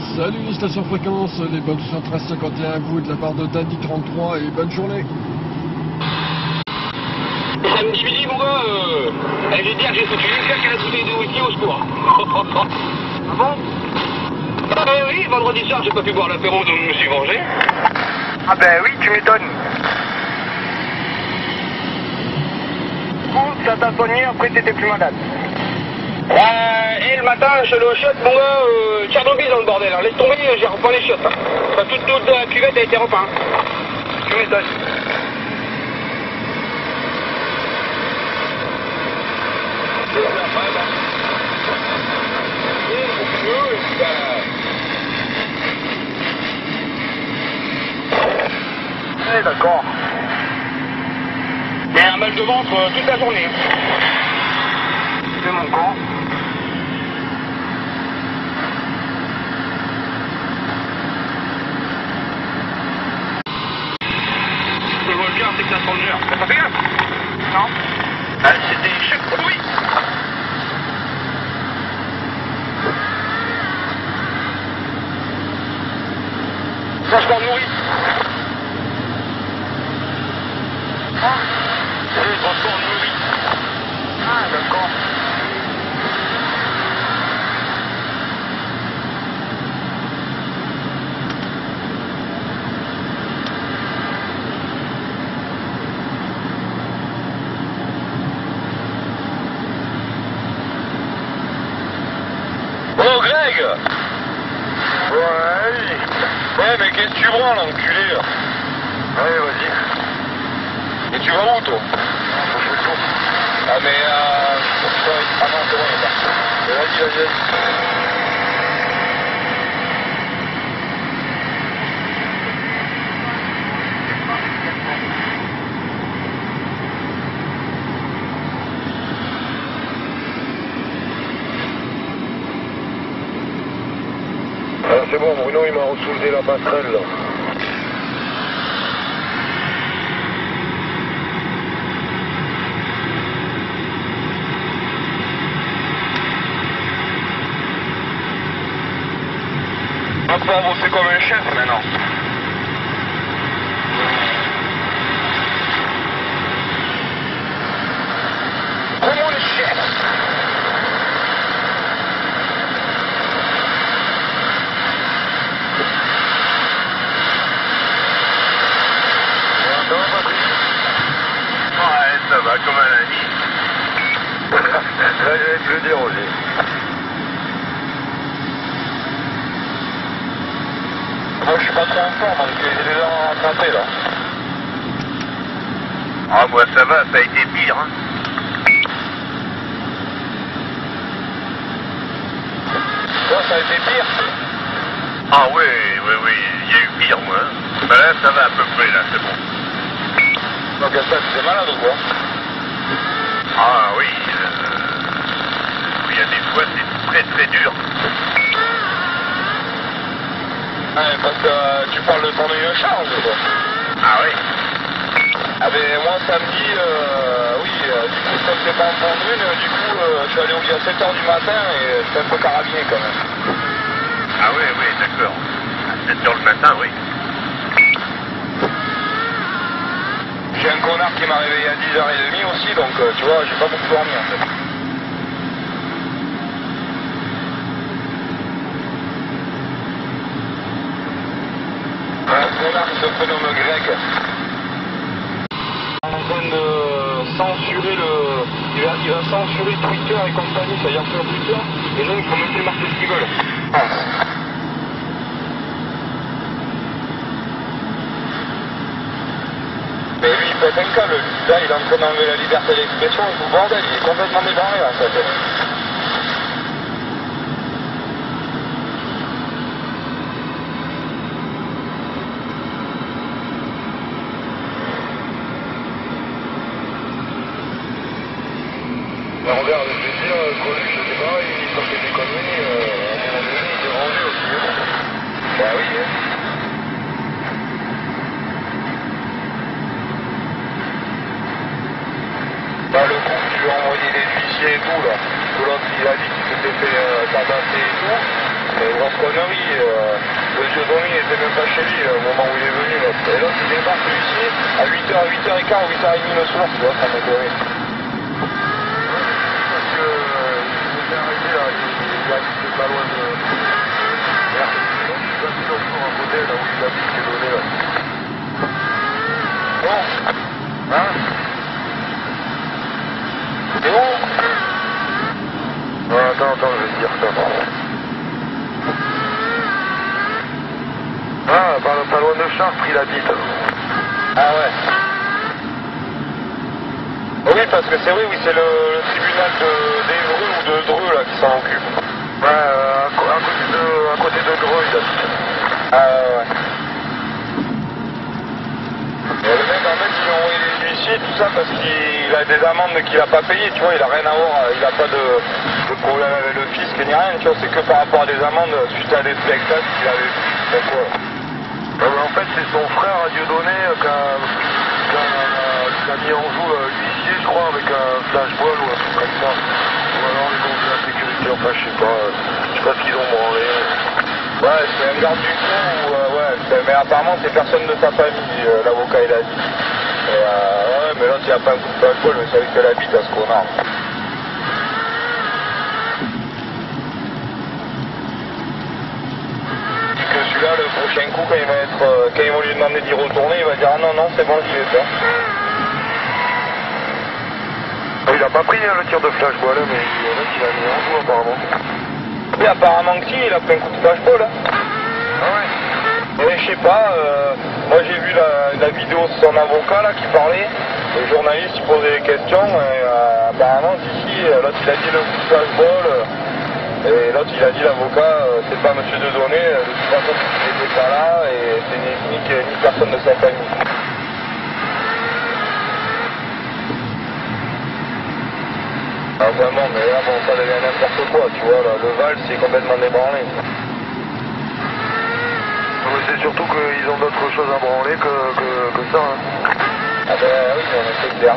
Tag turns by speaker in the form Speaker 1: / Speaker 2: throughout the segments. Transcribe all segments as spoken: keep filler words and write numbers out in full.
Speaker 1: Salut Station Fréquence, les bonnes soixante-treize cinquante et un à vous de la part de Danny trente-trois et bonne journée.
Speaker 2: Samedi midi mon gars, euh, je vais dire que j'ai foutu une claque à la bouteille de whisky au secours. Ah bon? Euh, oui, vendredi soir j'ai pas pu boire l'apéro donc je me suis vengé.
Speaker 3: Ah ben oui, tu m'étonnes. Du coup, ça t'a soigné, après t'étais plus malade.
Speaker 2: Euh, et le matin, je suis allé aux chiottes, mon gars, euh, Tchernobyl dans le bordel, hein. Laisse tomber, j'ai repeint les chiottes. Hein. Enfin, toute, toute la cuvette a été repeinte.
Speaker 3: Tu m'étonnes. Eh d'accord.
Speaker 2: Il y a un mal de ventre euh, toute la journée.
Speaker 3: C'est mon camp.
Speaker 2: Le volcan, c'est que ça prend une heure. T'as pas fait gaffe?
Speaker 3: Non.
Speaker 2: Ah, c'est des chèques pour lui. Transport nourri.
Speaker 3: Ah,
Speaker 2: Oui, transport nourri.
Speaker 3: ah d'accord.
Speaker 2: Oh, Greg!
Speaker 3: Ouais.
Speaker 2: Ouais, mais qu'est-ce que tu branles, l'enculé, là?
Speaker 3: Ouais, vas-y.
Speaker 2: Et tu vas où, toi?
Speaker 3: Faut que je le tourne.
Speaker 2: Ah, mais euh... Ah non, c'est bon, il est parti.
Speaker 3: Mais vas-y, vas-y, vas-y. Ah, c'est bon, Bruno, il m'a ressoulevé la passerelle, là.
Speaker 2: Donc, on va bosser comme un chef, maintenant. Comme un chef!
Speaker 3: Ça va, Patrick?
Speaker 2: Ouais, ça va, comme un ami.
Speaker 3: Là, j'allais te le dire aussi.
Speaker 2: Moi, je suis pas trop en forme, donc j'ai déjà rattrapé, là.
Speaker 3: Ah, moi, ça va, ça a été pire, hein.
Speaker 2: Toi, ça a été pire?
Speaker 3: Ah oui, oui, oui, il y a eu pire, moi. Hein. Ben là, ça va à peu près, là, c'est bon.
Speaker 2: Donc, ça, tu es malade ou quoi?
Speaker 3: Ah oui, euh... il y a des fois, c'est très très dur.
Speaker 2: Ouais, parce que euh, tu parles de ton une charge, quoi.
Speaker 3: Ah oui.
Speaker 2: Ah ben moi samedi, euh, oui, euh, du coup ça me fait pas en prendre une, du coup euh, je suis allé au lit à sept heures du matin et j'étais un peu carabiné quand même.
Speaker 3: Ah oui, oui, d'accord. À sept heures le matin, oui.
Speaker 2: J'ai un connard qui m'a réveillé à dix heures trente aussi, donc euh, tu vois, j'ai pas beaucoup dormi en fait. Un connard qui se prénomme Greg. En train de censurer le... Il va, il va censurer Twitter et compagnie, c'est-à-dire sur Twitter, les gens ils font même plus marquer ce qu'ils veulent. Ah. Mais lui il pète un câble, là il est en train d'enlever la liberté d'expression et tout le bordel, il est complètement débarré en fait.
Speaker 3: Ben regarde, je vais te dire, Coluche, c'est pareil, il sortait des conneries, euh, à un moment donné, il est rangé aussi. Hein.
Speaker 2: Bah oui, hein. Bah le coup, tu lui as envoyé des huissiers et tout là. Que l'autre il a dit qu'il s'était fait euh, tabasser et tout.
Speaker 3: c'est une grosse connerie. Euh, le Dieudonné n'était même pas chez lui au moment où il est venu. Là. Et là, il débarque ici à huit heures, huit heures quinze, huit heures trente le soir, tu vois, ça m'a donné. Parce que euh, il était arrêté là, il, il habitait pas loin de. Merde, je suis passé au jour à côté là où il habite Dieudonné là. Bon, hein? C'est bon? Non, attends, attends, je vais te dire ça. Ah, pas, pas loin de Chartres, il habite. Ah ouais. Oui, parce que c'est vrai, oui, c'est le, le tribunal d'Évreux ou de Dreux là qui s'en occupe. Ouais, euh, à, à, côté de, à côté de Dreux, il habite. Ah ouais. Et le mec, en fait, ils ont envoyé les huissiers, tout ça, parce qu'il a des amendes qu'il n'a pas payées, tu vois, il a rien à voir, il n'a pas de, de problème avec le fisc ni rien, tu vois, c'est que par rapport à des amendes suite à des spectacles qu'il avait fait, quoi. Ouais, mais en fait, c'est son frère à Dieudonné qui a, qui a, qui a mis en joue l'huissier, je crois, avec un flashball ou un truc comme ça. Ou alors les comptes de la sécurité, enfin, je sais pas, je sais pas ce qu'ils ont branlé. Ouais, c'est un garde du coup, euh, ouais, mais apparemment c'est personne de sa famille, euh, l'avocat il a dit. Et, euh, ouais, mais l'autre il a pas un coup de flashball, mais c'est vrai qu'elle habite à ce connard. Et que celui-là, le prochain coup, quand, il va être, euh, quand ils vont lui demander d'y retourner, il va dire ah non, non, c'est bon, je vais faire. Il a pas pris hein, le tir de flashball, hein, mais il y en a qui l'a mis en joue apparemment. Oui, apparemment que si, il a pris un coup de flashball. Hein. Ah ouais. Mais je sais pas, euh, moi j'ai vu la, la vidéo de son avocat là qui parlait, le journaliste il posait des questions, et euh, apparemment d'ici, l'autre il a dit le coup de flashball, euh, et l'autre il a dit l'avocat, euh, c'est pas monsieur Dieudonné, de toute façon il n'était pas là, et c'est ni, ni, ni personne de sa famille. Ah vraiment, mais là bon, ça devient n'importe quoi, tu vois, là, le Val c'est complètement débranlé. Mais c'est surtout qu'ils ont d'autres choses à branler que, que, que ça. Hein. Ah ben oui, c'est clair.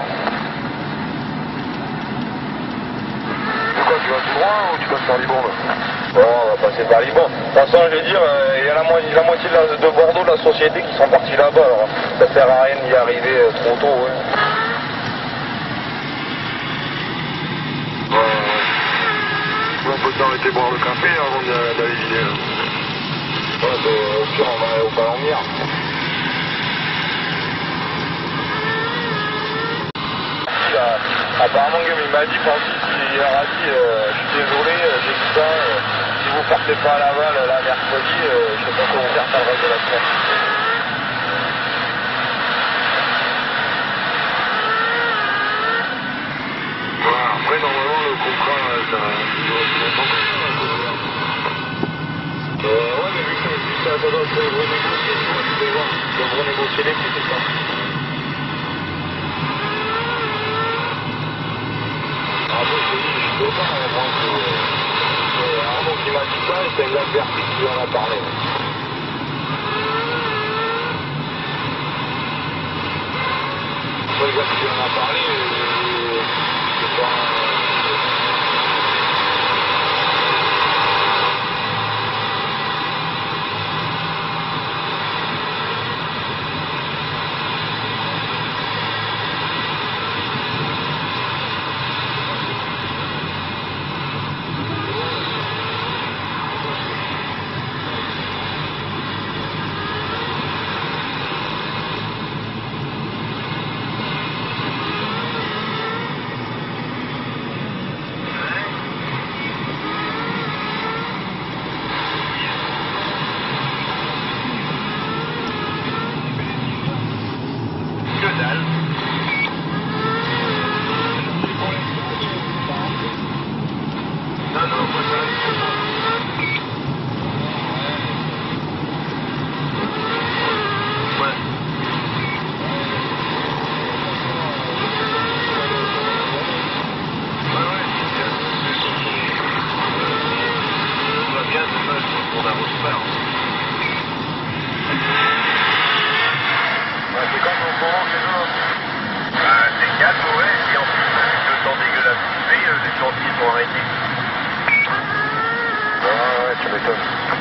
Speaker 3: C'est quoi, tu vas tout droit ou tu passes par Libourne? Bon, on va passer par Libourne. De toute façon, je vais dire, il y a la, mo la moitié de, la, de Bordeaux, de la société, qui sont partis là-bas, alors ça sert à rien d'y arriver euh, trop tôt, ouais. On peut s'arrêter boire le café avant d'aller dîner. Ouais, au pire, on va aller au Palombière. Apparemment, il m'a dit, Francis, il leur a dit, euh, je suis désolé, j'ai dit ça, euh, si vous partez pas à Laval là mercredi, euh, je sais pas comment faire le reste de la semaine. Voilà, après, normalement, le contrat, ça va longtemps comme ça, quoi. Euh, ouais, mais vu que ça, ça doit se renégocier, tu vois, tu peux voir, ils doivent renégocier les prix, c'est ça. Ah bon, je te dis, je suis content, hein, moi, c'est Arnaud qui m'a dit ça, et c'est un gars de Bercy qui lui en a parlé. C'est un gars qui lui en a parlé, et c'est pas... tu m'étonnes.